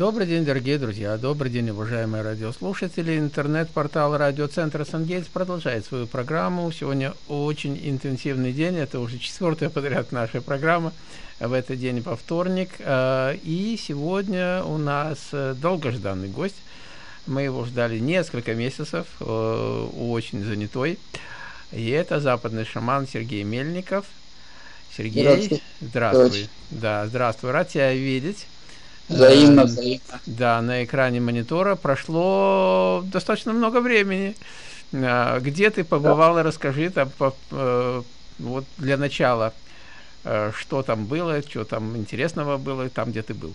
Добрый день, дорогие друзья, добрый день, уважаемые радиослушатели. Интернет-портал радиоцентра «Сангейтс» продолжает свою программу. Сегодня очень интенсивный день, это уже 4-я подряд наша программа. В этот день по вторник. И сегодня у нас долгожданный гость. Мы его ждали несколько месяцев, очень занятой. И это западный шаман Сергей Мельников. Сергей, здравствуй. Да, здравствуй, рад тебя видеть. Взаимно. Да, на экране монитора прошло достаточно много времени. Где ты побывал, расскажи там, вот для начала, что там было, что там интересного было, там, где ты был.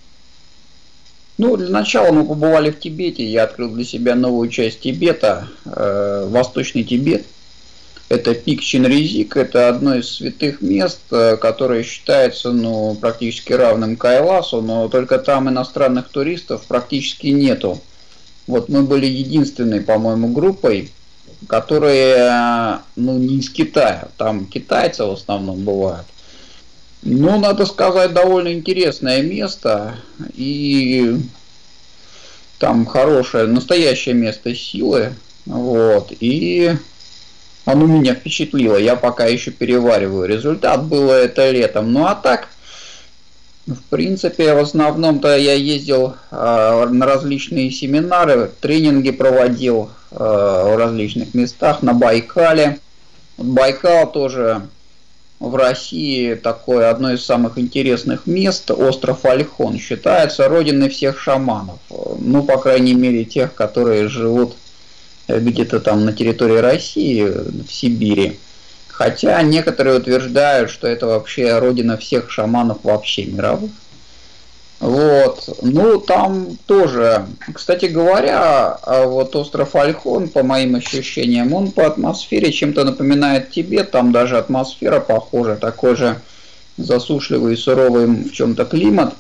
Ну, для начала мы побывали в Тибете, я открыл для себя новую часть Тибета, Восточный Тибет. Это пик Чинризик, это одно из святых мест, которое считается практически равным Кайласу, но только там иностранных туристов практически нету. Вот мы были единственной, по-моему, группой, которые не из Китая, там китайцы в основном бывают. Ну, надо сказать, довольно интересное место, и там хорошее, настоящее место силы, вот, и оно меня впечатлило, я пока еще перевариваю. Результат было это летом. Ну а так, в принципе, в основном-то я ездил на различные семинары, тренинги проводил в различных местах, на Байкале. Байкал тоже в России такое одно из самых интересных мест. Остров Ольхон считается родиной всех шаманов. Ну, по крайней мере, тех, которые живут где-то там на территории России, в Сибири. Хотя некоторые утверждают, что это вообще родина всех шаманов вообще мировых. Вот. Ну, там тоже, кстати говоря, вот остров Ольхон, по моим ощущениям, он по атмосфере чем-то напоминает Тибет, там даже атмосфера похожа, такой же засушливый и суровый в чем-то климат,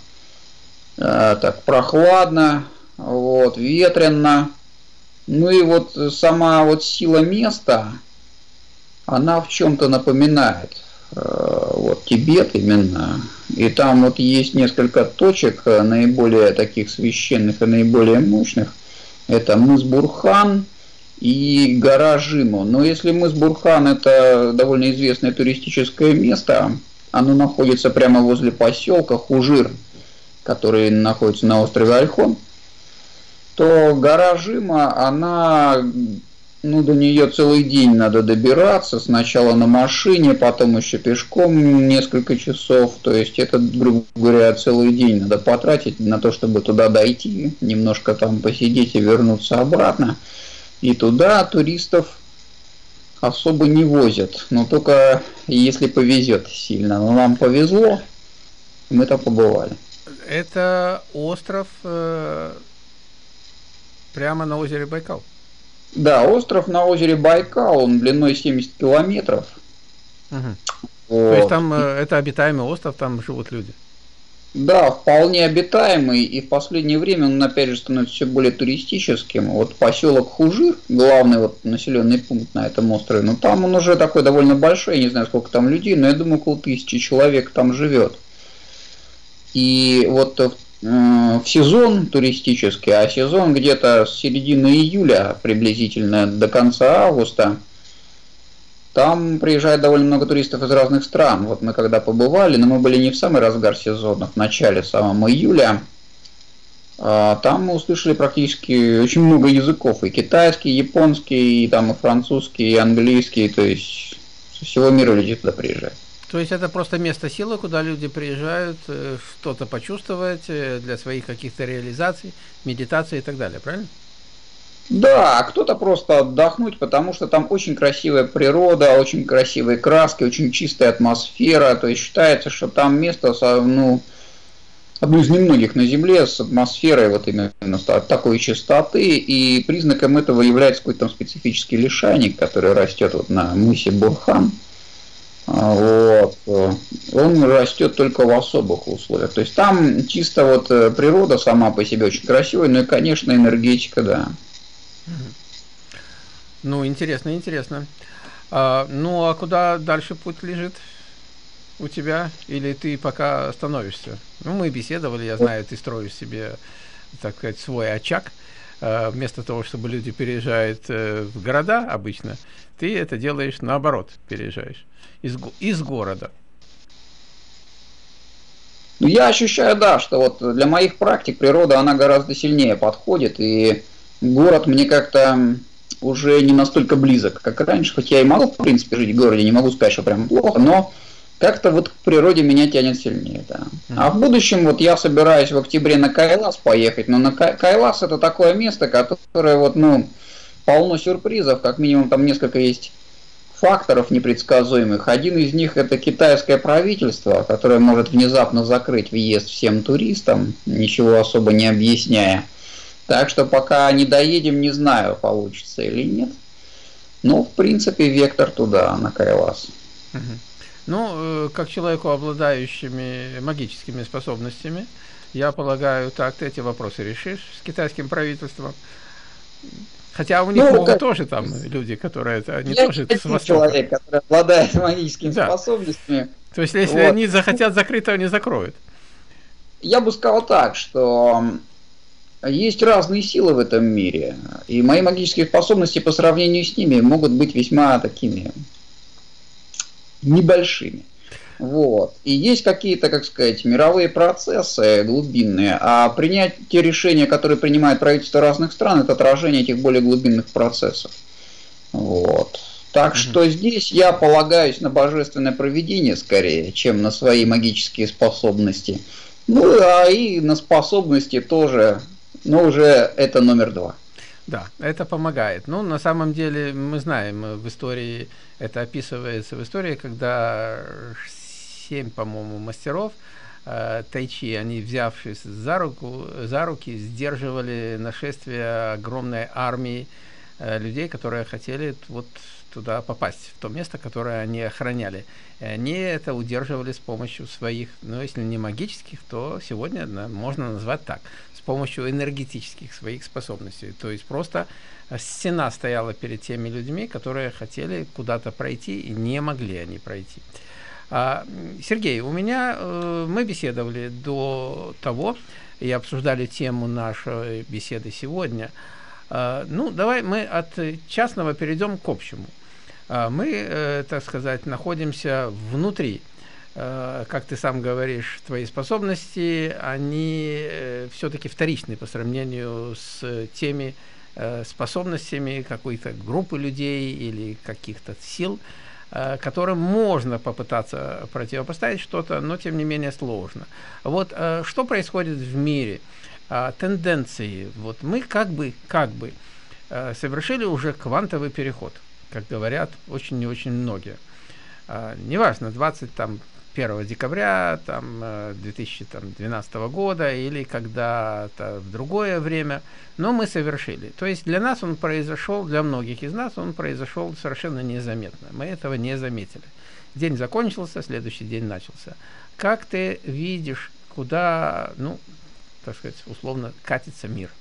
так прохладно, вот, ветрено. Ну и вот сама вот сила места, она в чем-то напоминает вот Тибет именно. И там вот есть несколько точек наиболее таких священных и наиболее мощных. Это мыс Бурхан и гора Жиму. Но если мыс Бурхан — это довольно известное туристическое место, оно находится прямо возле поселка Хужир, который находится на острове Ольхон, то гора Жима, она, до нее целый день надо добираться, сначала на машине, потом еще пешком несколько часов, то есть это, грубо говоря, целый день надо потратить на то, чтобы туда дойти, немножко там посидеть и вернуться обратно, и туда туристов особо не возят, но только если повезет сильно, но нам повезло, мы там побывали. Это остров прямо на озере Байкал? Да, остров на озере Байкал, он длиной 70 километров. Угу. Вот. То есть там это обитаемый остров, там живут люди? Да, вполне обитаемый, и в последнее время он опять же становится все более туристическим. Вот поселок Хужир, главный вот населенный пункт на этом острове, но там он уже такой довольно большой, я не знаю, сколько там людей, но я думаю, около 1000 человек там живет. И вот в сезон туристический, а сезон где-то с середины июля приблизительно до конца августа, там приезжает довольно много туристов из разных стран. Вот мы когда побывали, но мы были не в самый разгар сезона, в начале самого июля, там мы услышали практически очень много языков, и китайский, и японский, и там и французский, и английский, то есть со всего мира люди туда приезжают. То есть это просто место силы, куда люди приезжают что-то почувствовать для своих каких-то реализаций, медитации и так далее, правильно? Да, кто-то просто отдохнуть, потому что там очень красивая природа, очень красивые краски, очень чистая атмосфера. То есть считается, что там место, одно из немногих на Земле с атмосферой вот именно такой чистоты. И признаком этого является какой-то там специфический лишайник, который растет вот на мысе Бурхан. Вот. Он растет только в особых условиях. То есть там чисто вот природа сама по себе очень красивая, ну и, конечно, энергетика, да. Ну, интересно, интересно. Ну, а куда дальше путь лежит? у тебя, или ты пока становишься? Ну, мы беседовали, я знаю, ты строишь себе, так сказать, свой очаг. Вместо того, чтобы люди переезжают в города обычно, ты это делаешь наоборот, переезжаешь из города. Ну, я ощущаю, да, что вот для моих практик природа, она гораздо сильнее подходит, и город мне как-то уже не настолько близок, как раньше, хоть я и могу, в принципе, жить в городе, не могу сказать, что прям плохо, но как-то вот к природе меня тянет сильнее, да. А в будущем вот я собираюсь в октябре на Кайлас поехать, но на Кайлас это такое место, которое вот, ну, полно сюрпризов, как минимум там несколько есть факторов непредсказуемых. Один из них это китайское правительство, которое может внезапно закрыть въезд всем туристам, ничего особо не объясняя. Так что пока не доедем, не знаю, получится или нет. Но в принципе вектор туда, на Кайлас. Ну, как человеку, обладающими магическими способностями, я полагаю, так ты эти вопросы решишь с китайским правительством. Хотя у них могут тоже там люди, которые они тоже с Востока. Человек, который обладает магическими способностями. То есть, если они захотят закрыть, то они закроют. Я бы сказал так, что есть разные силы в этом мире, и мои магические способности по сравнению с ними могут быть весьма такими небольшими. Вот. И есть какие-то, как сказать, мировые процессы глубинные, а принять те решения, которые принимает правительство разных стран, это отражение этих более глубинных процессов. Вот. Так что здесь я полагаюсь на божественное провидение скорее, чем на свои магические способности. Ну, а и на способности тоже, но уже это номер 2. Да, это помогает. Ну, на самом деле, мы знаем, в истории, это описывается в истории, когда 7, по-моему, мастеров тайчи, они, взявшись за руки, сдерживали нашествие огромной армии людей, которые хотели вот туда попасть, в то место, которое они охраняли. И они это удерживали с помощью своих, ну, если не магических, то сегодня можно назвать так, с помощью энергетических своих способностей. То есть просто стена стояла перед теми людьми, которые хотели куда-то пройти, и не могли они пройти. Сергей, мы беседовали до того и обсуждали тему нашей беседы сегодня. Ну, давай мы от частного перейдем к общему. Мы, так сказать, находимся внутри. Как ты сам говоришь, твои способности, они все-таки вторичны по сравнению с теми способностями какой-то группы людей или каких-то сил, которым можно попытаться противопоставить что-то, но тем не менее сложно. Вот что происходит в мире? Тенденции. Вот мы как бы совершили уже квантовый переход, как говорят очень и очень многие. Неважно, 21 декабря 2012 года или когда-то в другое время, но мы совершили. То есть для нас он произошел, для многих из нас он произошел совершенно незаметно. Мы этого не заметили. День закончился, следующий день начался. Как ты видишь, куда, ну, так сказать, условно катится мир?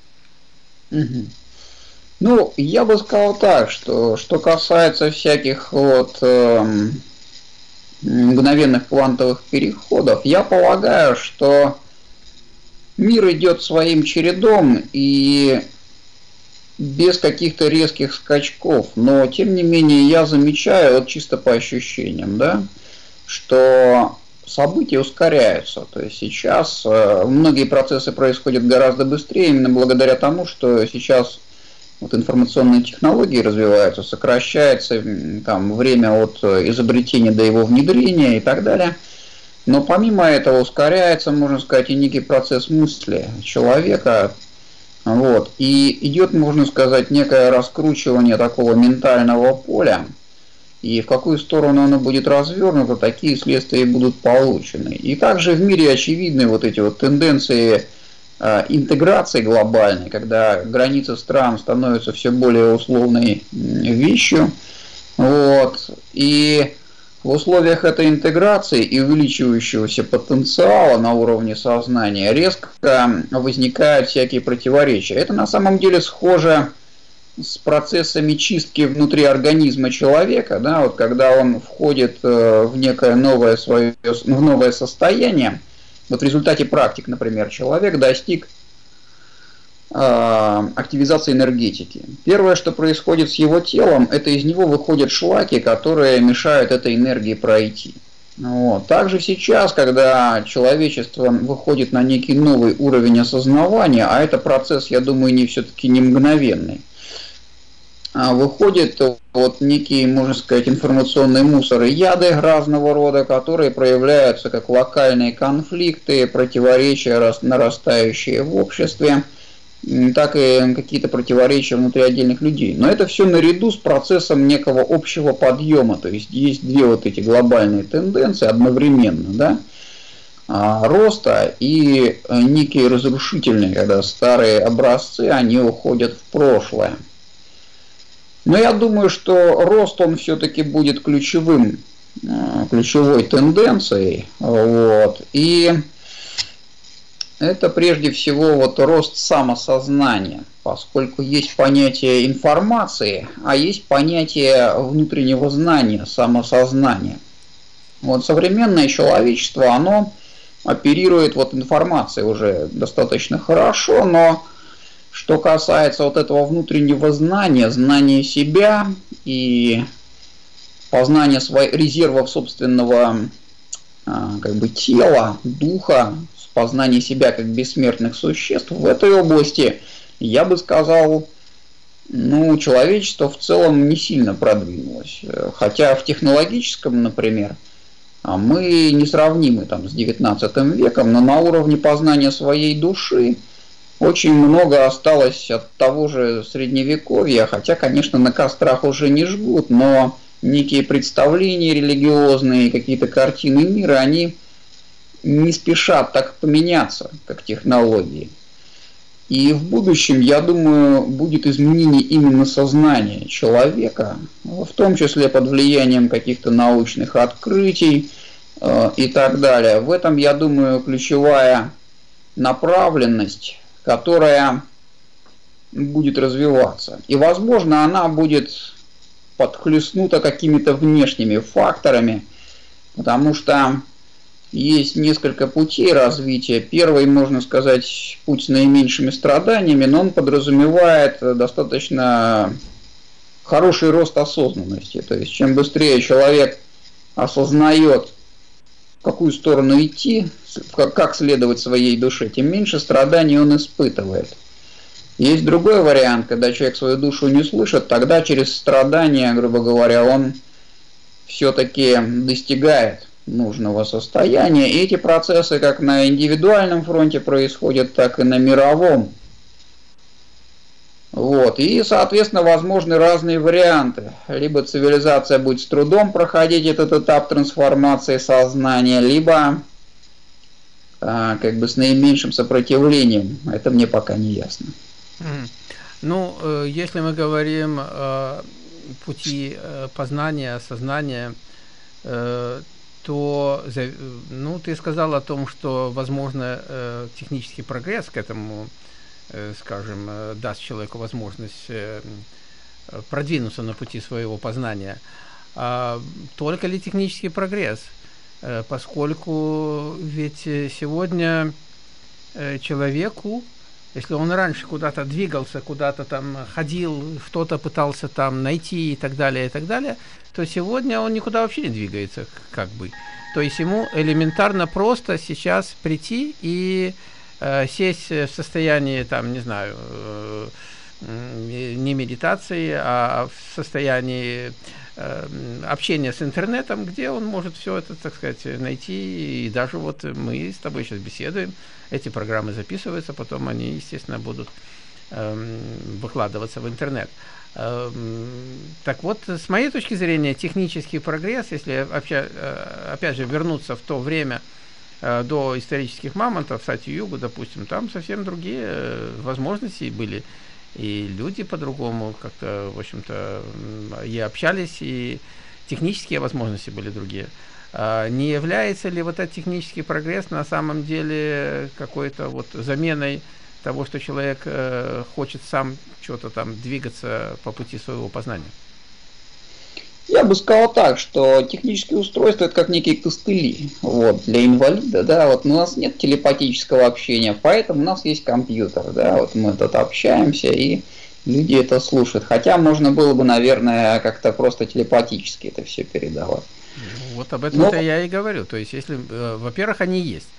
Ну, я бы сказал так, что касается всяких вот мгновенных квантовых переходов, я полагаю, что мир идет своим чередом и без каких-то резких скачков, но тем не менее я замечаю, вот чисто по ощущениям, да, что события ускоряются. То есть сейчас многие процессы происходят гораздо быстрее, именно благодаря тому, что сейчас вот информационные технологии развиваются, сокращается там время от изобретения до его внедрения и так далее. Но помимо этого ускоряется, можно сказать, и некий процесс мысли человека. Вот. И идет, можно сказать, некое раскручивание такого ментального поля. И в какую сторону оно будет развернуто, такие следствия будут получены. И также в мире очевидны вот эти вот тенденции интеграции глобальной, когда границы стран становятся все более условной вещью. Вот. И в условиях этой интеграции и увеличивающегося потенциала на уровне сознания резко возникают всякие противоречия. Это на самом деле схоже с процессами чистки внутри организма человека, да, вот когда он входит в некое новое свое, в новое состояние, вот в результате практик, например, человек достиг активизации энергетики. Первое, что происходит с его телом, это из него выходят шлаки, которые мешают этой энергии пройти. Вот. Также сейчас, когда человечество выходит на некий новый уровень осознавания, а это процесс, я думаю, не все-таки не мгновенный, выходит вот некий, можно сказать, информационный мусор и яды разного рода, которые проявляются как локальные конфликты, противоречия нарастающие в обществе, так и какие-то противоречия внутри отдельных людей. Но это все наряду с процессом некого общего подъема, то есть есть две вот эти глобальные тенденции одновременно, да, роста и некие разрушительные, когда старые образцы, они уходят в прошлое. Но я думаю, что рост, он все-таки будет ключевой тенденцией, вот, и это прежде всего вот рост самосознания, поскольку есть понятие информации, а есть понятие внутреннего знания, самосознания. Вот современное человечество, оно оперирует вот информацией уже достаточно хорошо, но что касается вот этого внутреннего знания, знания себя и познания своих резервов собственного как бы тела, духа, познание себя как бессмертных существ, в этой области, я бы сказал, ну, человечество в целом не сильно продвинулось. Хотя в технологическом, например, мы несравнимы там с 19 веком, но на уровне познания своей души очень много осталось от того же средневековья, хотя, конечно, на кострах уже не жгут, но некие представления религиозные, какие-то картины мира, они не спешат так поменяться, как технологии. И в будущем, я думаю, будет изменение именно сознания человека, в том числе под влиянием каких-то научных открытий и так далее. В этом, я думаю, ключевая направленность, которая будет развиваться. И, возможно, она будет подхлестнута какими-то внешними факторами, потому что есть несколько путей развития. Первый, можно сказать, путь с наименьшими страданиями, но он подразумевает достаточно хороший рост осознанности. То есть, чем быстрее человек осознает, в какую сторону идти, как следовать своей душе, тем меньше страданий он испытывает. Есть другой вариант, когда человек свою душу не слышит, тогда через страдания, грубо говоря, он все-таки достигает нужного состояния. И эти процессы как на индивидуальном фронте происходят, так и на мировом. Вот. И, соответственно, возможны разные варианты. Либо цивилизация будет с трудом проходить этот этап трансформации сознания, либо как бы с наименьшим сопротивлением. Это мне пока не ясно. Ну, если мы говорим о пути познания, сознания, то, ну, ты сказал о том, что, возможно, технический прогресс к этому, скажем, даст человеку возможность продвинуться на пути своего познания. А только ли технический прогресс? Поскольку ведь сегодня человеку, если он раньше куда-то двигался, куда-то там ходил, что-то пытался там найти и так далее, то сегодня он никуда вообще не двигается, как бы. То есть ему элементарно просто сейчас прийти и сесть в состоянии, там, не знаю, не медитации, а в состоянии общения с интернетом, где он может все это, так сказать, найти. И даже вот мы с тобой сейчас беседуем, эти программы записываются, потом они, естественно, будут выкладываться в интернет. Так вот, с моей точки зрения, технический прогресс, если опять же вернуться в то время до исторических мамонтов, Сатью-Югу, допустим, там совсем другие возможности были. И люди по-другому как-то, в общем-то, и общались, и технические возможности были другие. Не является ли вот этот технический прогресс на самом деле какой-то вот заменой того, что человек хочет сам что-то там двигаться по пути своего познания? Я бы сказал так, что технические устройства это как некие костыли вот, для инвалида, да, вот у нас нет телепатического общения, поэтому у нас есть компьютер, да, вот мы тут общаемся и люди это слушают, хотя можно было бы, наверное, как-то просто телепатически это все передавать. Вот об этом-то я и говорю, то есть если, во-первых, они есть,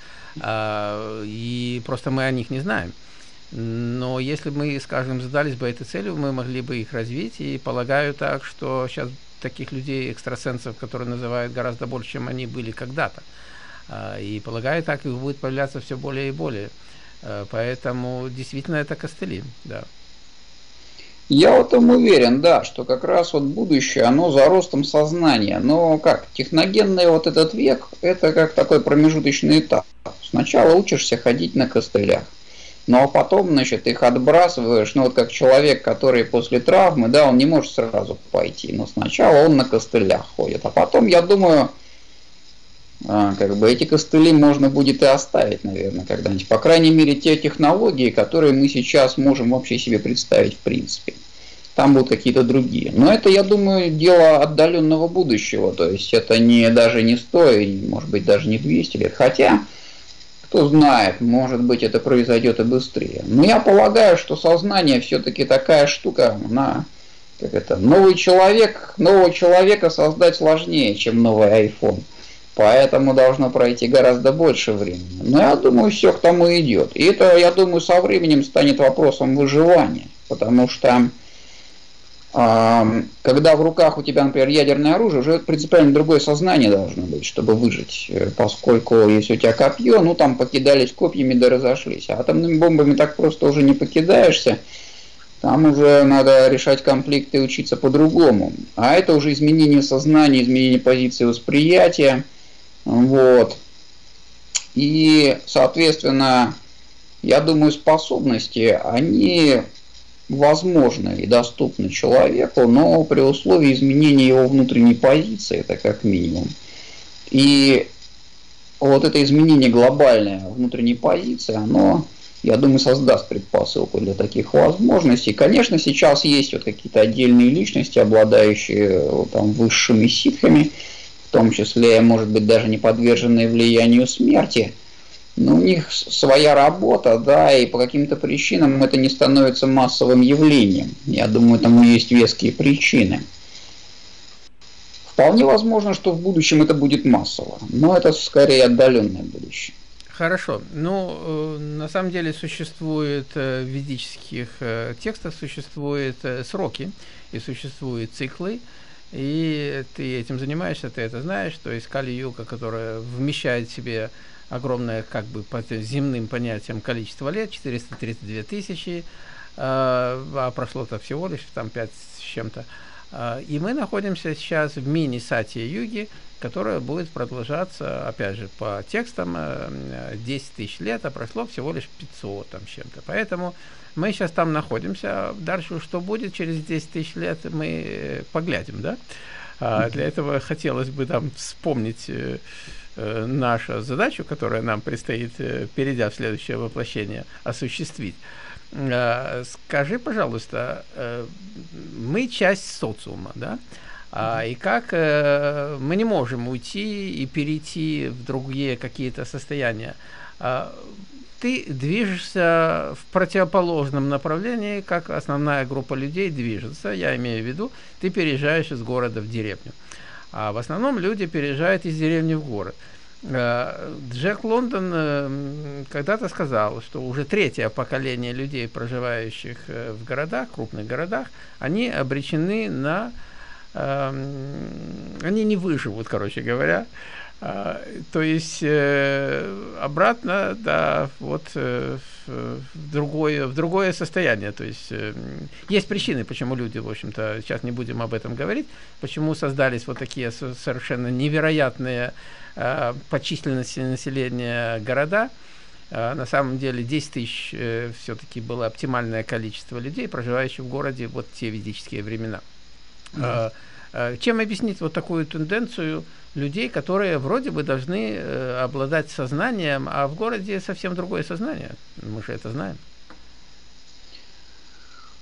и просто мы о них не знаем. Но если мы, скажем, задались бы этой целью, мы могли бы их развить, и полагаю так, что сейчас таких людей, экстрасенсов, которые называют, гораздо больше, чем они были когда-то. И полагаю, так их будет появляться все более и более. Поэтому действительно это костыли, да. Я в этом уверен, да, что как раз вот будущее, оно за ростом сознания. Но как, техногенный вот этот век, это как такой промежуточный этап. Сначала учишься ходить на костылях. Ну а потом, значит, их отбрасываешь, ну вот как человек, который после травмы, да, он не может сразу пойти, но сначала он на костылях ходит, а потом, я думаю, как бы эти костыли можно будет и оставить, наверное, когда-нибудь. По крайней мере, те технологии, которые мы сейчас можем вообще себе представить в принципе. Там будут какие-то другие. Но это, я думаю, дело отдаленного будущего, то есть это не, даже не 100, и, может быть, даже не 200 лет, хотя... Кто знает, может быть, это произойдет и быстрее. Но я полагаю, что сознание все-таки такая штука, как это, нового человека создать сложнее, чем новый iPhone. Поэтому должно пройти гораздо больше времени. Но я думаю, все к тому идет. И это, я думаю, со временем станет вопросом выживания. Потому что когда в руках у тебя, например, ядерное оружие, уже принципиально другое сознание должно быть, чтобы выжить. Поскольку если у тебя копье, ну там покидались копьями да разошлись. А атомными бомбами так просто уже не покидаешься. Там уже надо решать конфликты и учиться по-другому. А это уже изменение сознания, изменение позиции восприятия. Вот. И, соответственно, я думаю, способности, они... возможно и доступно человеку, но при условии изменения его внутренней позиции, это как минимум. И вот это изменение глобальное внутренней позиции, оно, я думаю, создаст предпосылку для таких возможностей. Конечно, сейчас есть вот какие-то отдельные личности, обладающие там высшими ситхами, в том числе, может быть, даже не подверженные влиянию смерти. Но у них своя работа, да, и по каким-то причинам это не становится массовым явлением. Я думаю, тому есть веские причины. Вполне возможно, что в будущем это будет массово, но это скорее отдаленное будущее. Хорошо. Ну, на самом деле существует в ведических текстах существуют сроки и существуют циклы. И ты этим занимаешься, ты это знаешь, то есть Кали-юга, которая вмещает в себе огромное, как бы по земным понятиям, количество лет, 432 тысячи, а прошло-то всего лишь там 5 с чем-то. И мы находимся сейчас в мини-сатья-юге, которая будет продолжаться, опять же, по текстам 10 тысяч лет, а прошло всего лишь 500 там с чем-то. Поэтому мы сейчас там находимся. Дальше что будет через 10 тысяч лет, мы поглядим, да? Для этого хотелось бы там вспомнить нашу задачу, которая нам предстоит, перейдя в следующее воплощение, осуществить. Скажи, пожалуйста, мы часть социума, да? И как мы не можем уйти и перейти в другие какие-то состояния. Ты движешься в противоположном направлении, как основная группа людей движется. Я имею в виду, ты переезжаешь из города в деревню. А в основном люди переезжают из деревни в город. Джек Лондон когда-то сказал, что уже третье поколение людей, проживающих в городах, крупных городах, они обречены на... они не выживут, короче говоря. То есть обратно, да, вот в другое состояние. То есть есть причины, почему люди, в общем-то, сейчас не будем об этом говорить, почему создались вот такие совершенно невероятные по численности населения города. На самом деле 10 тысяч все-таки было оптимальное количество людей, проживающих в городе вот в те ведические времена. Чем объяснить вот такую тенденцию людей, которые вроде бы должны обладать сознанием, а в городе совсем другое сознание? Мы же это знаем.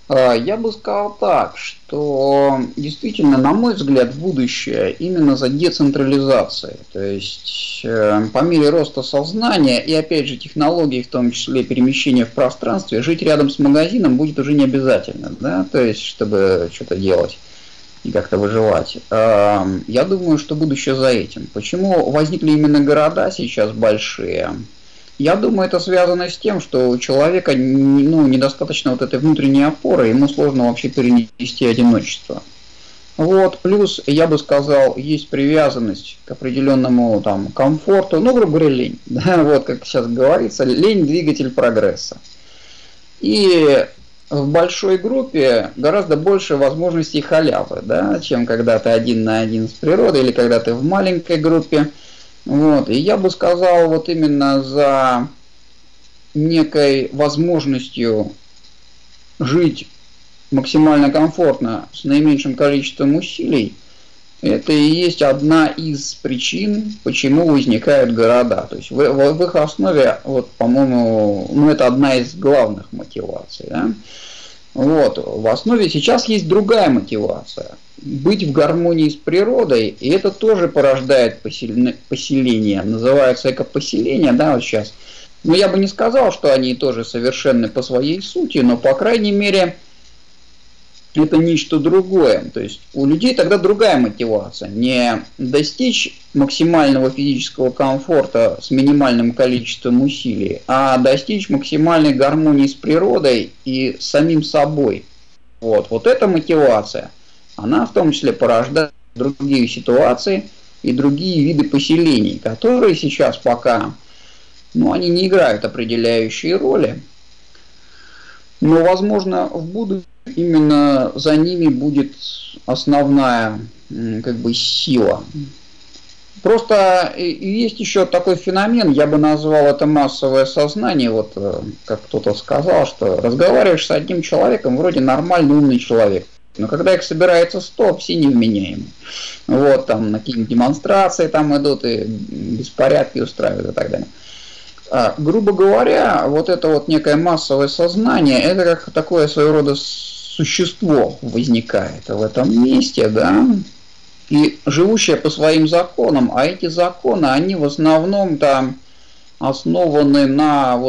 Я бы сказал так, что действительно, на мой взгляд, будущее именно за децентрализацией. То есть по мере роста сознания и опять же технологий, в том числе перемещения в пространстве, жить рядом с магазином будет уже не обязательно, да, то есть чтобы что-то делать и как-то выживать. Я думаю, что будущее за этим. Почему возникли именно города сейчас большие? Я думаю, это связано с тем, что у человека недостаточно вот этой внутренней опоры, ему сложно вообще перенести одиночество. Вот, плюс, я бы сказал, есть привязанность к определенному там комфорту, ну, грубо говоря, лень. Да, вот как сейчас говорится, лень – двигатель прогресса. И в большой группе гораздо больше возможностей халявы, да, чем когда ты один на один с природой или когда ты в маленькой группе. Вот. И я бы сказал, вот именно за некой возможностью жить максимально комфортно с наименьшим количеством усилий, это и есть одна из причин, почему возникают города. То есть в их основе, вот, по-моему, ну, это одна из главных мотиваций. Да? Вот. В основе сейчас есть другая мотивация. Быть в гармонии с природой, и это тоже порождает поселение. Называется экопоселение, да, вот сейчас. Но я бы не сказал, что они тоже совершенны по своей сути, но, по крайней мере, это нечто другое. То есть у людей тогда другая мотивация. Не достичь максимального физического комфорта с минимальным количеством усилий, а достичь максимальной гармонии с природой и с самим собой. Вот эта мотивация, она в том числе порождает другие ситуации и другие виды поселений, которые сейчас пока, они не играют определяющие роли. Но, возможно, в будущем именно за ними будет основная сила. Просто есть еще такой феномен, я бы назвал это массовое сознание, вот как кто-то сказал, что разговариваешь с одним человеком, вроде нормальный умный человек, но когда их собирается 100, все невменяемы. Вот там на какие-нибудь демонстрации там идут и беспорядки устраивают и так далее. Грубо говоря, вот это вот некое массовое сознание, это как такое своего рода существо возникает в этом месте, да, и живущее по своим законам, а эти законы, они в основном там основаны на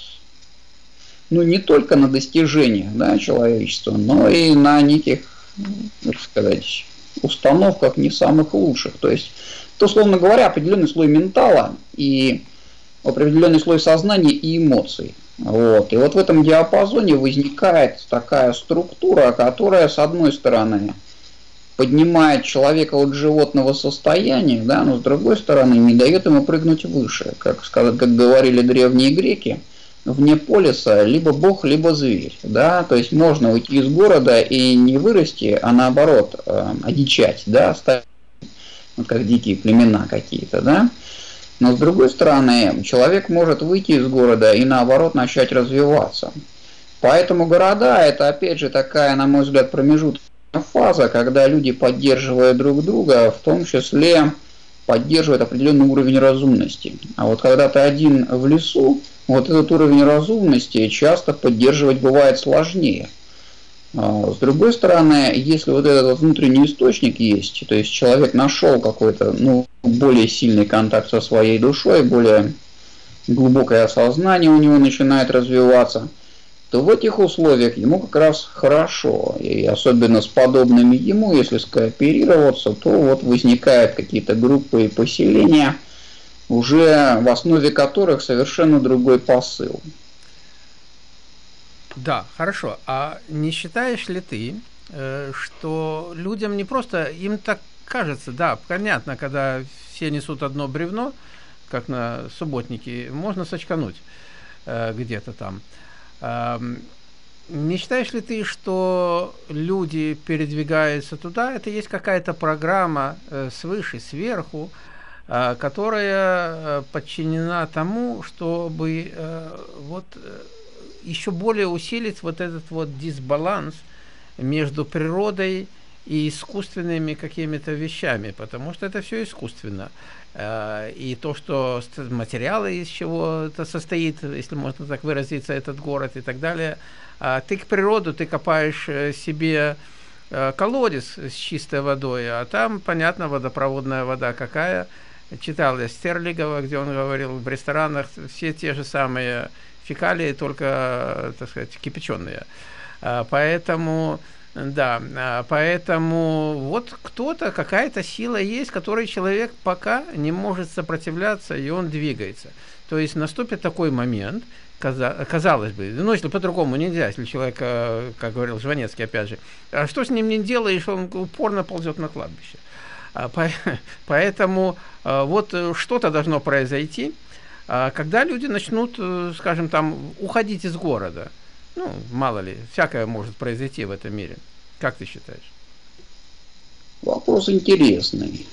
не только на достижениях, да, человечества, но и на неких, как сказать, установках не самых лучших. То есть, условно говоря, определенный слой ментала и определенный слой сознания и эмоций. И вот в этом диапазоне возникает такая структура, которая, с одной стороны, поднимает человека от животного состояния, да, но с другой стороны не дает ему прыгнуть выше. Как говорили древние греки, вне полиса либо бог, либо зверь. Да? То есть можно уйти из города и не вырасти, а наоборот одичать, да, стать как дикие племена какие-то, да. Но с другой стороны, человек может выйти из города и наоборот начать развиваться. Поэтому города — это опять же такая, на мой взгляд, промежуточная фаза, когда люди, поддерживая друг друга, в том числе поддерживают определенный уровень разумности. А вот когда ты один в лесу, вот этот уровень разумности часто поддерживать бывает сложнее. С другой стороны, если вот этот внутренний источник есть, то есть человек нашел какой-то более сильный контакт со своей душой, более глубокое осознание у него начинает развиваться, то в этих условиях ему как раз хорошо. И особенно с подобными ему, если скооперироваться, то вот возникают какие-то группы и поселения, уже в основе которых совершенно другой посыл. Да, хорошо. А не считаешь ли ты, что людям не просто, им так кажется, да, понятно, когда все несут одно бревно, как на субботнике, можно сочкануть где-то там. Не считаешь ли ты, что люди передвигаются туда, это есть какая-то программа свыше, сверху, которая подчинена тому, чтобы еще более усилить вот этот вот дисбаланс между природой и искусственными какими-то вещами, потому что это все искусственно. И то, что материалы, из чего это состоит, если можно так выразиться, этот город и так далее. Ты к природу, ты копаешь себе колодец с чистой водой, а там, понятно, водопроводная вода какая. Читал я Стерлигова, где он говорил, в ресторанах все те же самые фекалии, только, так сказать, кипяченые. Поэтому, да, поэтому вот кто-то, какая-то сила есть, которой человек пока не может сопротивляться, и он двигается. То есть наступит такой момент, казалось бы, ну, если по-другому нельзя, если человек, как говорил Жванецкий, опять же, а что с ним не делаешь, он упорно ползет на кладбище. Поэтому вот что-то должно произойти, когда люди начнут, скажем, там, уходить из города. Ну, мало ли, всякое может произойти в этом мире. Как ты считаешь? Вопрос интересный.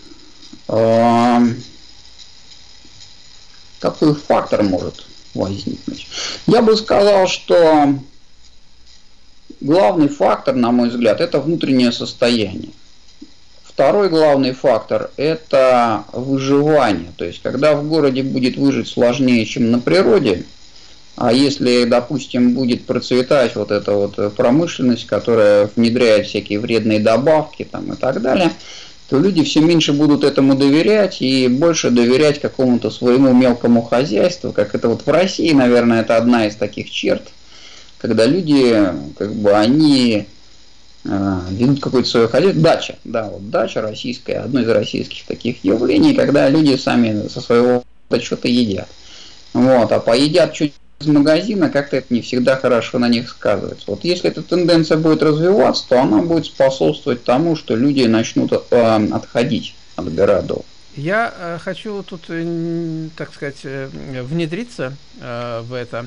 Какой фактор может возникнуть? Я бы сказал, что главный фактор, на мой взгляд, это внутреннее состояние. Второй главный фактор – это выживание. То есть, когда в городе будет выжить сложнее, чем на природе, а если, допустим, будет процветать вот эта вот промышленность, которая внедряет всякие вредные добавки там, и так далее, то люди все меньше будут этому доверять и больше доверять какому-то своему мелкому хозяйству. Как это вот в России, наверное, это одна из таких черт, когда люди, как бы, они ведут какое-то свое хозяйство. Дача, да, вот дача российская, одно из российских таких явлений, когда люди сами со своего что-то едят. Вот, а поедят что-нибудь из магазина, как-то это не всегда хорошо на них сказывается. Вот если эта тенденция будет развиваться, то она будет способствовать тому, что люди начнут отходить от городов. Я хочу тут, так сказать, внедриться в это.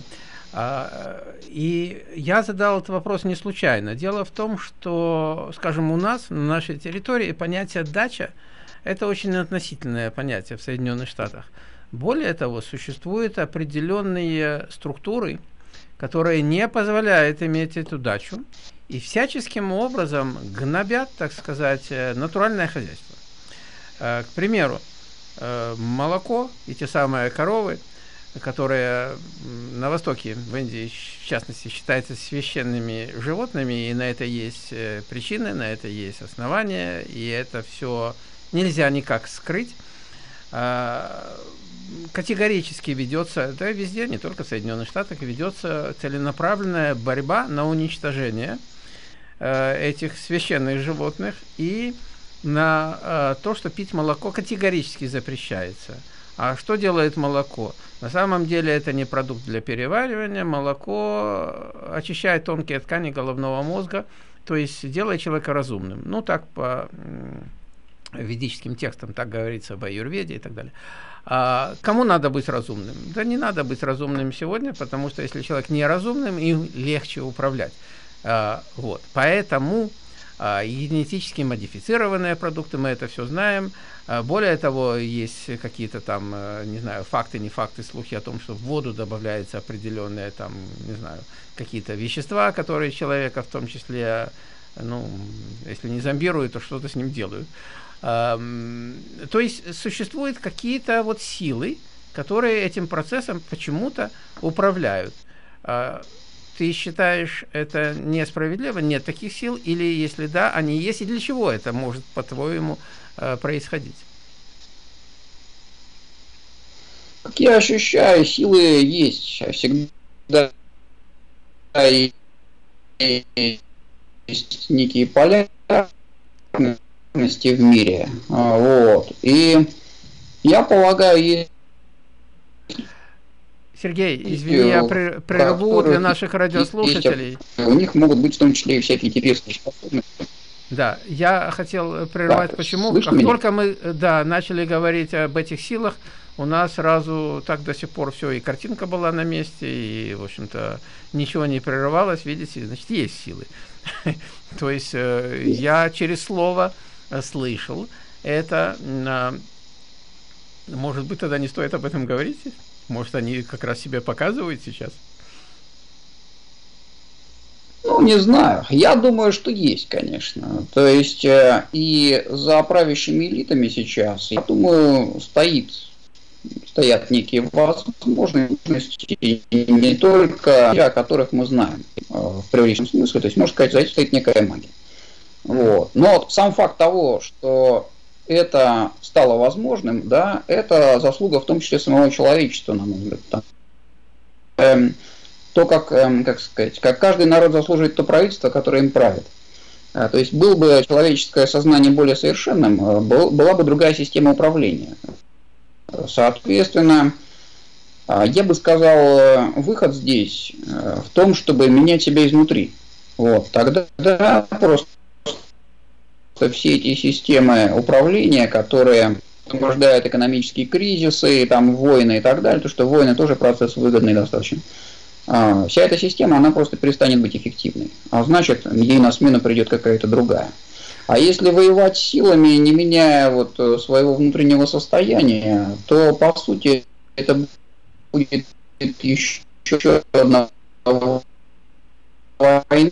И я задал этот вопрос не случайно. Дело в том, что, скажем, у нас, на нашей территории, понятие «дача» – это очень относительное понятие в Соединенных Штатах. Более того, существуют определенные структуры, которые не позволяют иметь эту дачу и всяческим образом гнобят, так сказать, натуральное хозяйство. К примеру, молоко и те самые коровы, которые на Востоке, в Индии, в частности, считаются священными животными, и на это есть причины, на это есть основания, и это все нельзя никак скрыть. Категорически ведется, да везде, не только в Соединенных Штатах, ведется целенаправленная борьба на уничтожение этих священных животных, и на то, что пить молоко категорически запрещается. А что делает молоко? На самом деле это не продукт для переваривания. Молоко очищает тонкие ткани головного мозга, то есть делает человека разумным. Ну, так по ведическим текстам, так говорится в аюрведе и так далее. А кому надо быть разумным? Да не надо быть разумным сегодня, потому что если человек неразумным, им легче управлять. Вот. Поэтому генетически модифицированные продукты, мы это все знаем. Более того, есть какие-то там, не знаю, факты, не факты, слухи о том, что в воду добавляются определенные там, не знаю, какие-то вещества, которые человека в том числе, ну, если не зомбируют, то что-то с ним делают. То есть существуют какие-то вот силы, которые этим процессом почему-то управляют. Ты считаешь это несправедливо? Нет таких сил? Или если да, они есть? И для чего это может, по-твоему, происходить? Как я ощущаю, силы есть. Всегда есть некие поля в мире. Вот. И я полагаю, есть... Сергей, извини, я прерву для наших радиослушателей. У них могут быть в том числе и всякие интересные способности. Да, я хотел прервать, да, почему? Как меня? Только мы начали говорить об этих силах, у нас сразу так до сих пор все, и картинка была на месте, и, в общем-то, ничего не прерывалось, видите, значит, есть силы. То есть я через слово слышал это. Может быть, тогда не стоит об этом говорить? Может, они как раз себя показывают сейчас? Ну, не знаю. Я думаю, что есть, конечно. То есть и за правящими элитами сейчас, я думаю, стоят некие возможности, не только те, о которых мы знаем в привычном смысле. То есть, можно сказать, за этим стоит некая магия. Вот. Но сам факт того, что это стало возможным, да, это заслуга в том числе самого человечества, на мой взгляд. То, как сказать, как каждый народ заслуживает то правительство, которое им правит. То есть, было бы человеческое сознание более совершенным, была бы другая система управления. Соответственно, я бы сказал, выход здесь в том, чтобы менять себя изнутри. Вот. Тогда просто все эти системы управления, которые порождают экономические кризисы, там, войны и так далее, то что войны тоже процесс выгодный достаточно. Вся эта система, она просто перестанет быть эффективной. А значит, ей на смену придет какая-то другая. А если воевать силами, не меняя вот своего внутреннего состояния, то, по сути, это будет еще одна война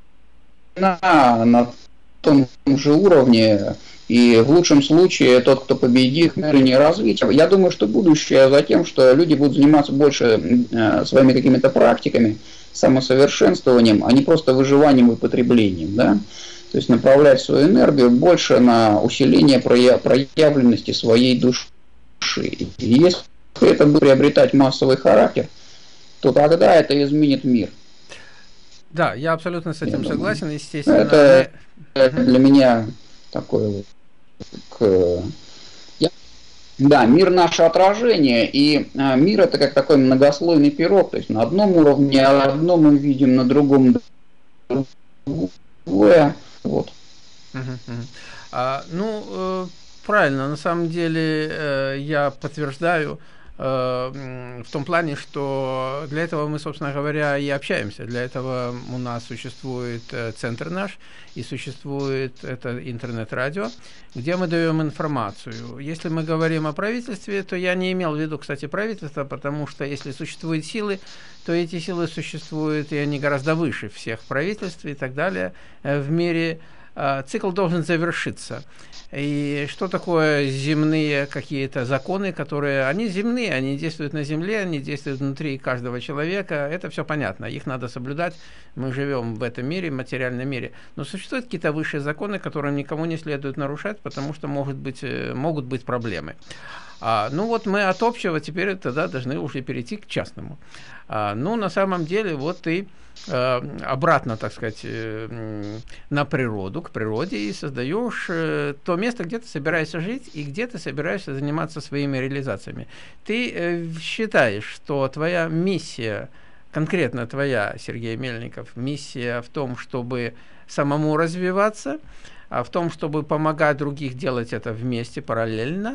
на том же уровне, и в лучшем случае тот, кто победит, не развить. Я думаю, что будущее за тем, что люди будут заниматься больше своими какими-то практиками, самосовершенствованием, а не просто выживанием и потреблением, да? То есть направлять свою энергию больше на усиление проявленности своей души. И если это будет приобретать массовый характер, то тогда это изменит мир. Да, я абсолютно с этим согласен, естественно. Это для меня такое вот... Да, мир наше отражение, и мир это как такой многослойный пирог, то есть на одном уровне одно мы видим, на другом другое. Вот. Правильно, на самом деле я подтверждаю в том плане, что для этого мы, собственно говоря, и общаемся. Для этого у нас существует центр наш, и существует это интернет-радио, где мы даем информацию. Если мы говорим о правительстве, то я не имел в виду, кстати, правительство, потому что если существуют силы, то эти силы существуют, и они гораздо выше всех правительств и так далее в мире. Цикл должен завершиться. И что такое земные какие-то законы, которые, они земные, они действуют на земле, они действуют внутри каждого человека, это все понятно, их надо соблюдать, мы живем в этом мире, в материальном мире. Но существуют какие-то высшие законы, которые никому не следует нарушать, потому что могут быть проблемы. Ну вот мы от общего теперь тогда должны уже перейти к частному. На самом деле вот ты обратно, так сказать, на природу, к природе, и создаешь то место, где ты собираешься жить и где ты собираешься заниматься своими реализациями. Ты считаешь, что твоя миссия, конкретно твоя, Сергей Мельников, миссия в том, чтобы самому развиваться, в том, чтобы помогать других делать это вместе, параллельно,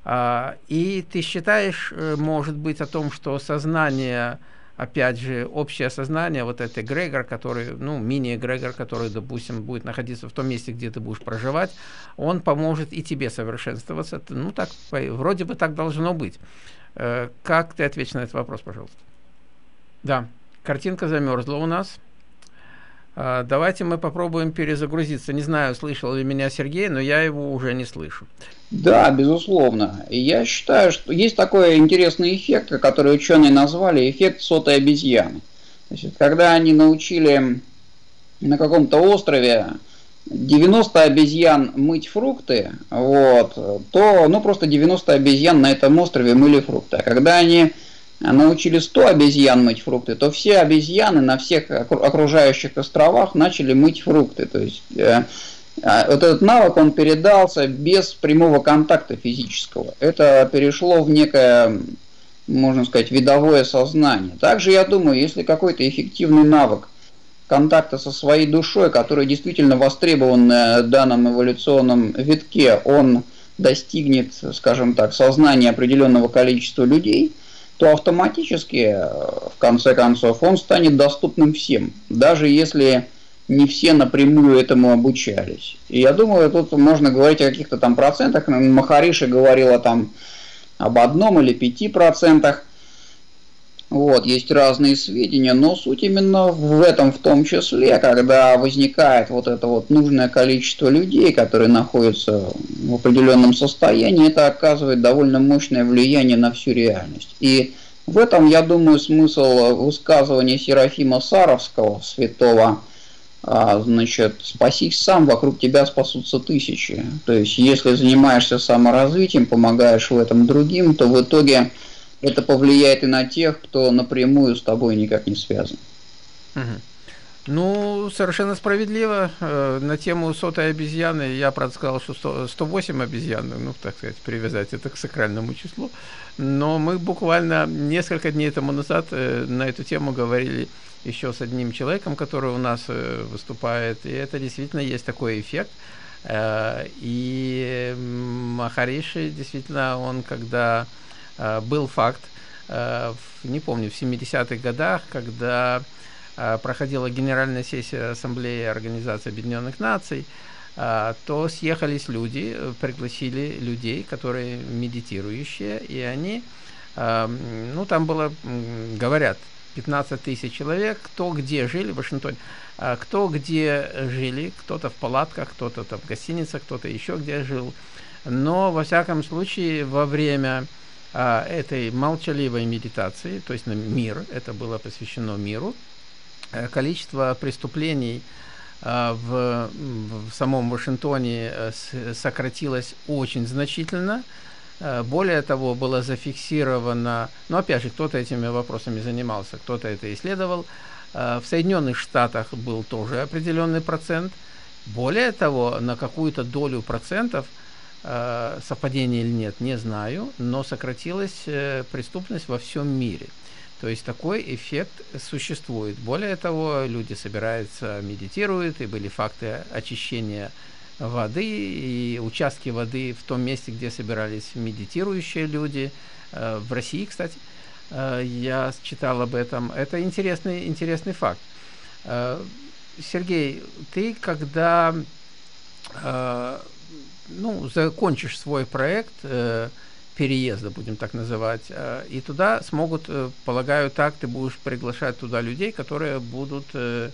и ты считаешь, может быть, о том, что сознание, опять же, общее сознание, вот этот эгрегор, который, мини-эгрегор, который, допустим, будет находиться в том месте, где ты будешь проживать, он поможет и тебе совершенствоваться. Так, вроде бы так должно быть. Как ты ответишь на этот вопрос, пожалуйста? Да, картинка замерзла у нас. Давайте мы попробуем перезагрузиться. Не знаю, слышал ли меня Сергей, но я его уже не слышу. Да, безусловно. И я считаю, что есть такой интересный эффект, который ученые назвали эффект сотой обезьяны. Значит, когда они научили на каком-то острове 90 обезьян мыть фрукты, то просто 90 обезьян на этом острове мыли фрукты. А когда они научили 100 обезьян мыть фрукты, то все обезьяны на всех окружающих островах начали мыть фрукты. То есть вот этот навык, он передался без прямого контакта физического. Это перешло в некое, можно сказать, видовое сознание. Также, я думаю, если какой-то эффективный навык контакта со своей душой, который действительно востребован на данном эволюционном витке, он достигнет, скажем так, сознания определенного количества людей, то автоматически, в конце концов, он станет доступным всем, даже если не все напрямую этому обучались. И я думаю, тут можно говорить о каких-то там процентах. Махариши говорила там об 1 или 5%. Вот, есть разные сведения, но суть именно в этом в том числе, когда возникает вот это вот нужное количество людей, которые находятся в определенном состоянии, это оказывает довольно мощное влияние на всю реальность. И в этом, я думаю, смысл высказывания Серафима Саровского, святого, значит, спасись сам, вокруг тебя спасутся тысячи. То есть, если занимаешься саморазвитием, помогаешь в этом другим, то в итоге это повлияет и на тех, кто напрямую с тобой никак не связан. Мгм. Ну, совершенно справедливо. На тему сотой обезьяны я, правда, сказал, что 108 обезьян, ну, так сказать, привязать это к сакральному числу. Но мы буквально несколько дней тому назад на эту тему говорили еще с одним человеком, который у нас выступает, и это действительно есть такой эффект. И Махариши, действительно, он когда был факт, не помню, в 70-х годах, когда проходила Генеральная сессия Ассамблеи Организации Объединенных Наций, то съехались люди, пригласили людей, которые медитирующие, и они, ну, там было, говорят, 15 тысяч человек, кто где жили в Вашингтоне, кто где жили, кто-то в палатках, кто-то там в гостиницах, кто-то еще где жил. Но, во всяком случае, во время этой молчаливой медитации, то есть на мир, это было посвящено миру, количество преступлений в самом Вашингтоне сократилось очень значительно. Более того, было зафиксировано, ну, опять же, кто-то этими вопросами занимался, кто-то это исследовал. В Соединенных Штатах был тоже определенный процент. Более того, на какую-то долю процентов, совпадение или нет, не знаю, но сократилась преступность во всем мире. То есть такой эффект существует. Более того, люди собираются, медитируют, и были факты очищения воды и участки воды в том месте, где собирались медитирующие люди. В России, кстати, я читал об этом. Это интересный факт. Сергей, ты когда закончишь свой проект переезда, будем так называть, и туда смогут, полагаю, так, ты будешь приглашать туда людей, которые будут,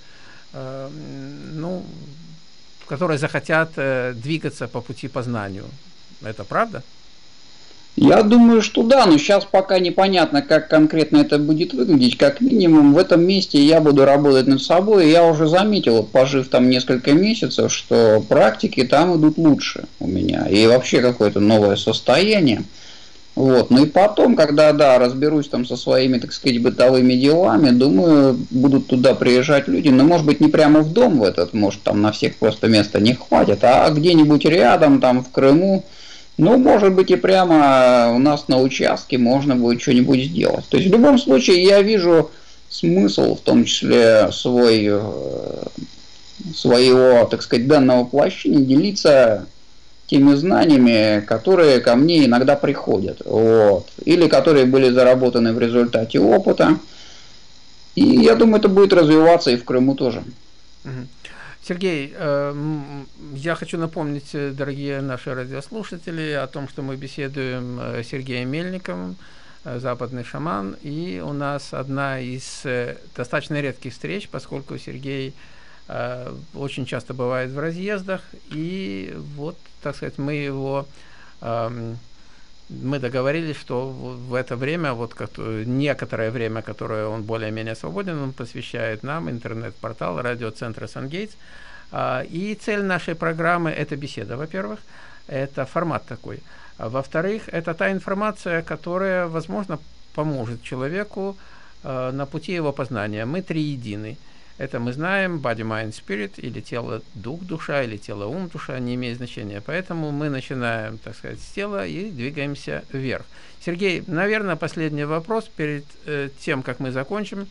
которые захотят двигаться по пути познанию. Это правда? Я думаю, что да, но сейчас пока непонятно, как конкретно это будет выглядеть. Как минимум в этом месте я буду работать над собой. Я уже заметил, пожив там несколько месяцев, что практики там идут лучше у меня. И вообще какое-то новое состояние. Вот. Ну и потом, когда, да, разберусь там со своими, так сказать, бытовыми делами, думаю, будут туда приезжать люди, но, может быть, не прямо в дом в этот, может, там на всех просто места не хватит, а где-нибудь рядом, там в Крыму, ну, может быть, и прямо у нас на участке можно будет что-нибудь сделать. То есть, в любом случае, я вижу смысл, в том числе своего, так сказать, данного воплощения, делиться теми знаниями, которые ко мне иногда приходят, вот, или которые были заработаны в результате опыта. И я думаю, это будет развиваться и в Крыму тоже. Сергей, я хочу напомнить, дорогие наши радиослушатели, о том, что мы беседуем с Сергеем Мельниковым, западный шаман, и у нас одна из достаточно редких встреч, поскольку Сергей очень часто бывает в разъездах, и вот, так сказать, мы договорились, что в это время, вот некоторое время, которое он более-менее свободен, он посвящает нам, интернет-портал радиоцентра Сан-Гейтс. И цель нашей программы – это беседа, во-первых, это формат такой. Во-вторых, это та информация, которая, возможно, поможет человеку на пути его познания. Мы триедины. Это мы знаем, body, mind, spirit, или тело, дух, душа, или тело, ум, душа, не имеет значения. Поэтому мы начинаем, так сказать, с тела и двигаемся вверх. Сергей, наверное, последний вопрос перед тем, как мы закончим.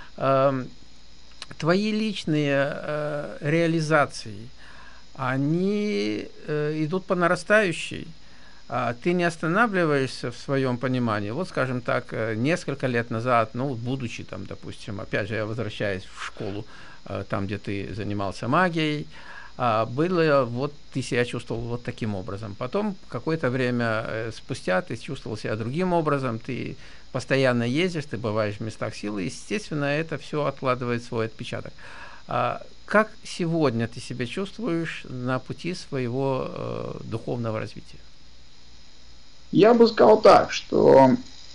Твои личные реализации, они идут по нарастающей. Ты не останавливаешься в своем понимании. Вот, скажем так, несколько лет назад, ну, будучи там, допустим, опять же, я возвращаюсь в школу, там, где ты занимался магией, было вот ты себя чувствовал вот таким образом. Потом какое-то время спустя ты чувствовал себя другим образом, ты постоянно ездишь, ты бываешь в местах силы, естественно, это все откладывает свой отпечаток. Как сегодня ты себя чувствуешь на пути своего духовного развития? Я бы сказал так, что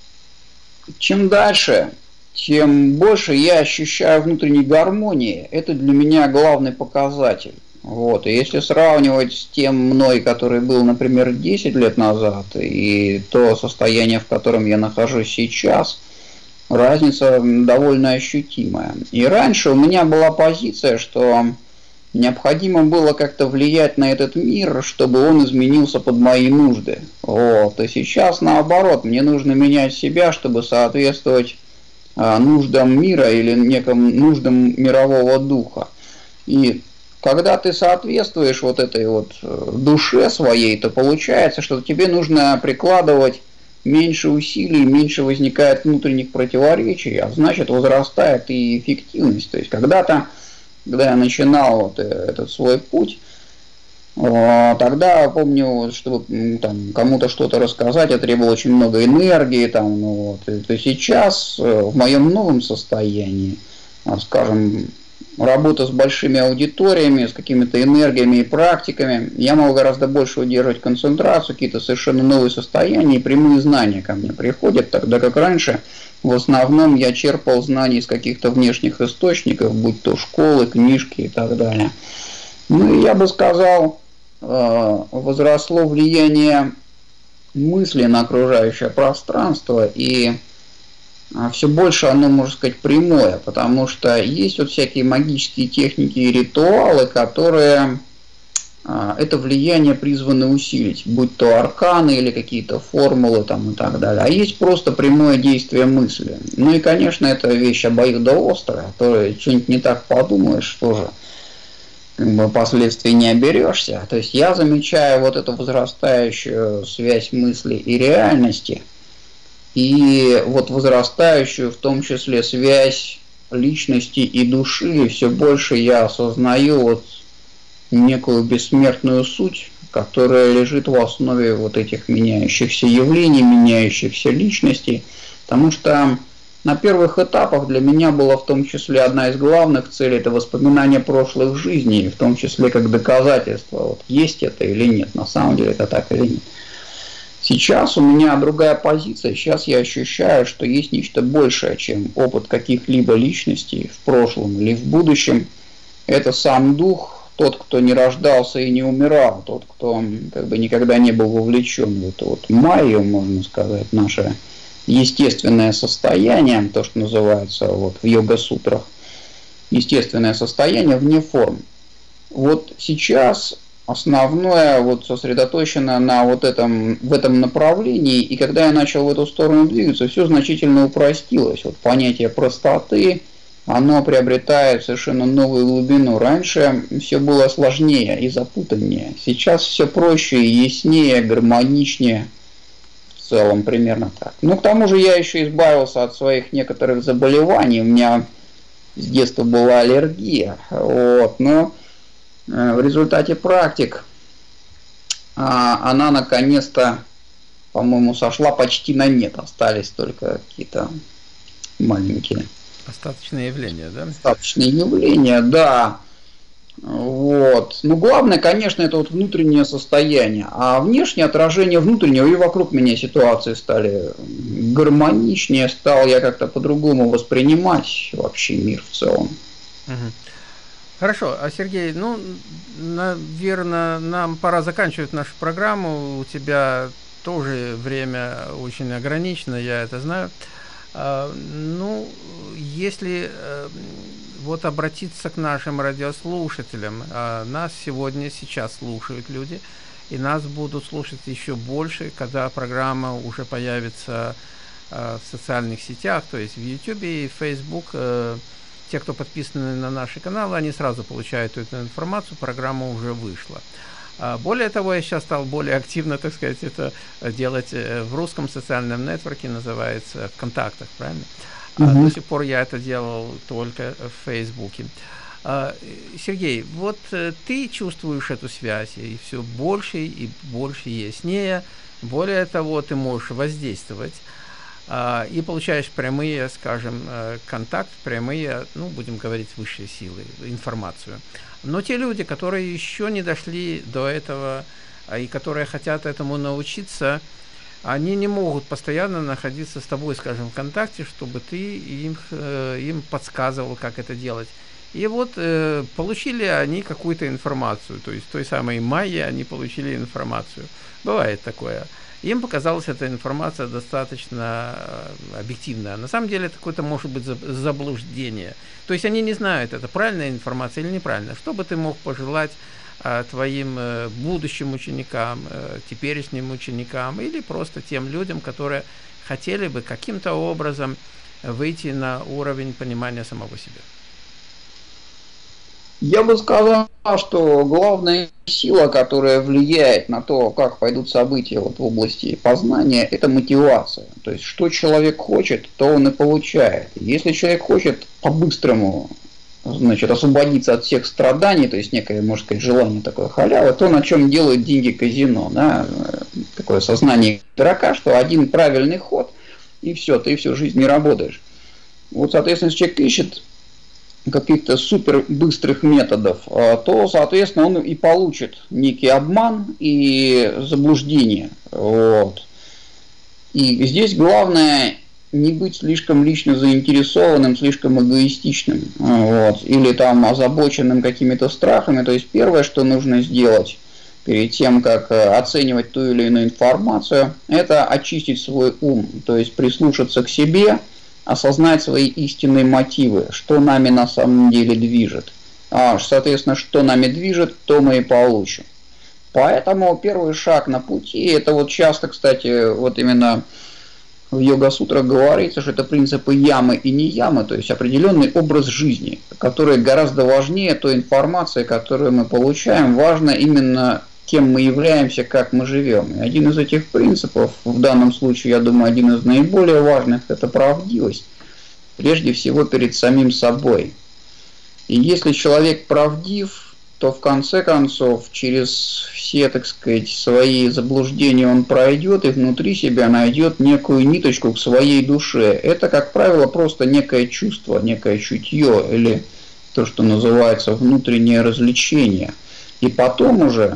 чем дальше, тем больше я ощущаю внутренней гармонии. Это для меня главный показатель. Вот. И если сравнивать с тем мной, который был, например, 10 лет назад, и то состояние, в котором я нахожусь сейчас, разница довольно ощутимая. И раньше у меня была позиция, что необходимо было как-то влиять на этот мир, чтобы он изменился под мои нужды. Вот. И сейчас наоборот, мне нужно менять себя, чтобы соответствовать нуждам мира или неким нуждам мирового духа. И когда ты соответствуешь вот этой вот душе своей, то получается, что тебе нужно прикладывать меньше усилий, меньше возникает внутренних противоречий, а значит возрастает и эффективность. То есть когда я начинал вот этот свой путь, тогда помню, чтобы там кому-то что-то рассказать, я требовал очень много энергии, там, ну, вот. То сейчас в моем новом состоянии, скажем, работа с большими аудиториями, с какими-то энергиями и практиками, я могу гораздо больше удерживать концентрацию, какие-то совершенно новые состояния и прямые знания ко мне приходят, тогда как раньше в основном я черпал знания из каких-то внешних источников, будь то школы, книжки и так далее. Ну и я бы сказал, возросло влияние мысли на окружающее пространство, и все больше оно, можно сказать, прямое, потому что есть вот всякие магические техники и ритуалы, которые это влияние призваны усилить, будь то арканы или какие-то формулы там и так далее. А есть просто прямое действие мысли. Ну и, конечно, это вещь обоюдоострая, то что-нибудь не так подумаешь, тоже как бы последствий не оберешься. То есть я замечаю вот эту возрастающую связь мысли и реальности, и вот возрастающую в том числе связь личности и души. Все больше я осознаю вот некую бессмертную суть, которая лежит в основе вот этих меняющихся явлений, меняющихся личностей, потому что на первых этапах для меня была в том числе одна из главных целей — это воспоминание прошлых жизней, в том числе как доказательство, вот есть это или нет, на самом деле это так или нет. Сейчас у меня другая позиция, сейчас я ощущаю, что есть нечто большее, чем опыт каких-либо личностей в прошлом или в будущем. Это сам дух, тот, кто не рождался и не умирал, тот, кто как бы никогда не был вовлечен в это вот майю, можно сказать, наше естественное состояние, то, что называется вот в йога-сутрах, естественное состояние вне форм. Вот сейчас основное вот сосредоточено на вот в этом направлении, и когда я начал в эту сторону двигаться, все значительно упростилось. Вот понятие простоты, оно приобретает совершенно новую глубину. Раньше все было сложнее и запутаннее. Сейчас все проще, яснее, гармоничнее. В целом примерно так. Ну, к тому же я еще избавился от своих некоторых заболеваний. У меня с детства была аллергия. Вот, но в результате практик она наконец-то, по-моему, сошла почти на нет. Остались только какие-то маленькие остаточные явления, да? Остаточные явления, да. Вот. Но главное, конечно, это вот внутреннее состояние. А внешнее отражение внутреннего, и вокруг меня ситуации стали гармоничнее, стал я как-то по-другому воспринимать вообще мир в целом. Хорошо, а Сергей, ну, наверное, нам пора заканчивать нашу программу. У тебя тоже время очень ограничено, я это знаю. Ну, если вот обратиться к нашим радиослушателям, нас сейчас слушают люди, и нас будут слушать еще больше, когда программа уже появится в социальных сетях, то есть в YouTube и Facebook. Те, кто подписаны на наши каналы, они сразу получают эту информацию, программа уже вышла. Более того, я сейчас стал более активно, так сказать, это делать в русском социальном нетворке, называется ВКонтактах, правильно? До сих пор я это делал только в Фейсбуке. Сергей, вот ты чувствуешь эту связь, и все больше и больше яснее. Более того, ты можешь воздействовать и получаешь прямые, скажем, контакт, прямые, ну, будем говорить, высшие силы, информацию. Но те люди, которые еще не дошли до этого и которые хотят этому научиться, они не могут постоянно находиться с тобой, скажем, в контакте, чтобы ты им подсказывал, как это делать. И вот получили они какую-то информацию, то есть той самой Майе они получили информацию. Бывает такое. Им показалась эта информация достаточно объективная. На самом деле это какое-то может быть заблуждение. То есть они не знают, это правильная информация или неправильная. Что бы ты мог пожелать твоим будущим ученикам, теперешним ученикам или просто тем людям, которые хотели бы каким-то образом выйти на уровень понимания самого себя? Я бы сказал, что главная сила, которая влияет на то, как пойдут события вот в области познания, это мотивация. То есть, что человек хочет, то он и получает. Если человек хочет по-быстрому, значит, освободиться от всех страданий, то есть некое, можно сказать, желание такое халявы, то, на чем делают деньги казино, да, такое сознание игрока, что один правильный ход, и все, ты всю жизнь не работаешь. Вот, соответственно, если человек ищет каких-то супер быстрых методов, то, соответственно, он и получит некий обман и заблуждение. Вот. И здесь главное не быть слишком лично заинтересованным, слишком эгоистичным, вот, или там озабоченным какими-то страхами. То есть первое, что нужно сделать перед тем, как оценивать ту или иную информацию, это очистить свой ум, то есть прислушаться к себе, осознать свои истинные мотивы, что нами на самом деле движет. Соответственно, что нами движет, то мы и получим. Поэтому первый шаг на пути, это вот часто, кстати, вот именно в йога-сутрах говорится, что это принципы ямы и не ямы, то есть определенный образ жизни, который гораздо важнее той информации, которую мы получаем, важно именно кем мы являемся, как мы живем. И один из этих принципов, в данном случае, я думаю, один из наиболее важных, это правдивость, прежде всего перед самим собой. И если человек правдив, то в конце концов через все, так сказать, свои заблуждения он пройдет и внутри себя найдет некую ниточку к своей душе. Это, как правило, просто некое чувство, некое чутье или то, что называется внутреннее развлечение. И потом уже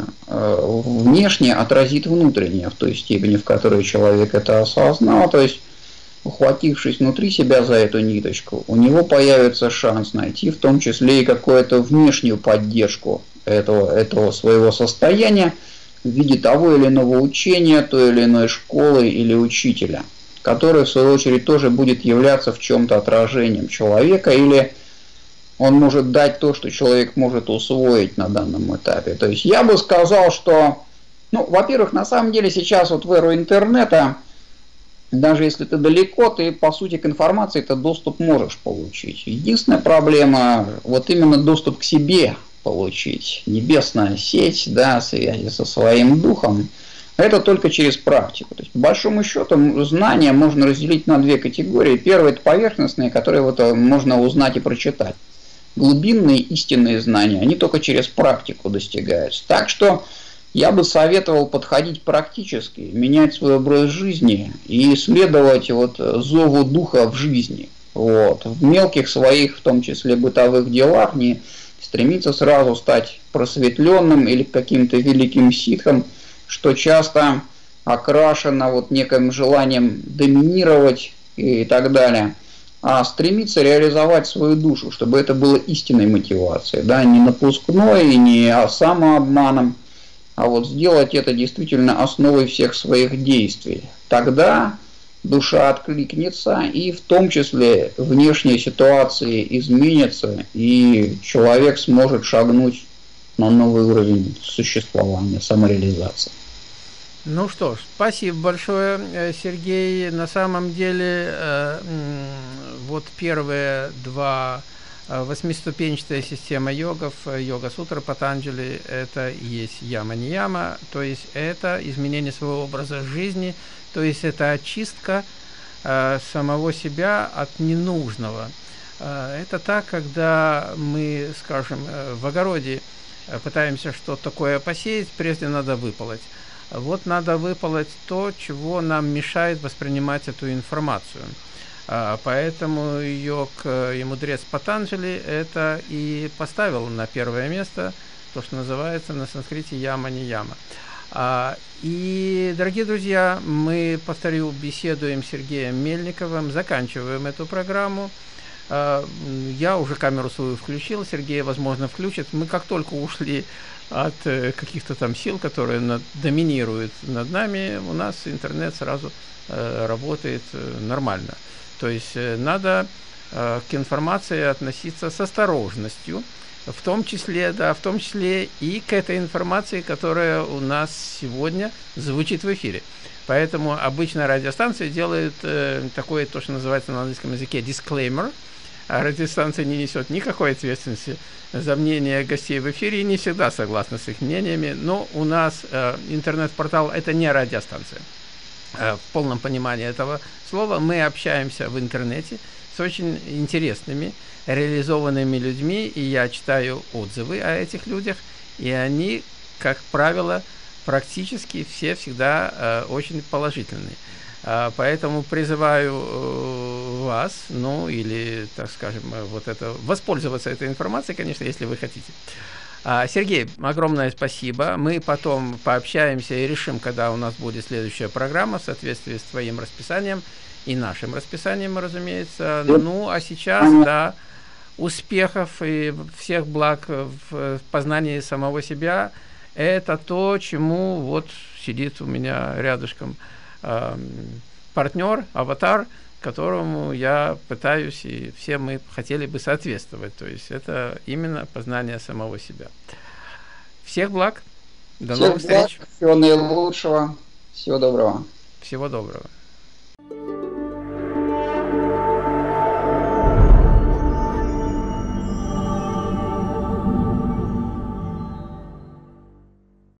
внешне отразит внутреннее в той степени, в которой человек это осознал. То есть, ухватившись внутри себя за эту ниточку, у него появится шанс найти в том числе и какую-то внешнюю поддержку этого своего состояния в виде того или иного учения, той или иной школы или учителя, который в свою очередь тоже будет являться в чем-то отражением человека, или он может дать то, что человек может усвоить на данном этапе. То есть я бы сказал, что, ну, во-первых, на самом деле сейчас вот в эру интернета, даже если ты далеко, ты по сути к информации этот доступ можешь получить. Единственная проблема, вот именно доступ к себе получить, небесная сеть, да, связи со своим духом, это только через практику. То есть, по большому счету, знания можно разделить на две категории. Первое – это поверхностные, которые вот можно узнать и прочитать. Глубинные истинные знания, они только через практику достигаются. Так что я бы советовал подходить практически, менять свой образ жизни и следовать вот зову духа в жизни. Вот. В мелких своих, в том числе бытовых делах, не стремиться сразу стать просветленным или каким-то великим ситхом, что часто окрашено вот неким желанием доминировать и так далее. А стремиться реализовать свою душу, чтобы это было истинной мотивацией, да, не напускной, не самообманом, а вот сделать это действительно основой всех своих действий. Тогда душа откликнется, и в том числе внешние ситуации изменятся, и человек сможет шагнуть на новый уровень существования, самореализации. Ну что ж, спасибо большое, Сергей. На самом деле, вот первые два восьмиступенчатая система йогов, йога-сутра Патанджали, это и есть яма-нияма, то есть это изменение своего образа жизни, то есть это очистка самого себя от ненужного. Это так, когда мы, скажем, в огороде пытаемся что-то такое посеять, прежде надо выполоть. Вот надо выполоть то, чего нам мешает воспринимать эту информацию. Поэтому йог и мудрец Патанджали это и поставил на первое место, то, что называется на санскрите яма-нияма. И, дорогие друзья, мы, повторю, беседуем с Сергеем Мельниковым, заканчиваем эту программу. Я уже камеру свою включил, Сергей, возможно, включит. Мы как только ушли от каких-то там сил, которые доминируют над нами, у нас интернет сразу работает нормально. То есть надо к информации относиться с осторожностью, в том числе и к этой информации, которая у нас сегодня звучит в эфире. Поэтому обычно радиостанции делают такое, то, что называется на английском языке disclaimer. А радиостанция не несет никакой ответственности за мнение гостей в эфире и не всегда согласна с их мнениями. Но у нас интернет-портал – это не радиостанция. В полном понимании этого слова мы общаемся в интернете с очень интересными, реализованными людьми, и я читаю отзывы о этих людях, и они, как правило, практически все всегда очень положительные. Поэтому призываю вас, ну или, так скажем, воспользоваться этой информацией, конечно, если вы хотите. Сергей, огромное спасибо. Мы потом пообщаемся и решим, когда у нас будет следующая программа в соответствии с твоим расписанием и нашим расписанием, разумеется. Ну, а сейчас, да, успехов и всех благ в познании самого себя. Это то, чему вот сидит у меня рядышком партнер, аватар, которому я пытаюсь, и все мы хотели бы соответствовать. То есть это именно познание самого себя. Всех благ. До новых встреч. Всего наилучшего. Всего доброго. Всего доброго.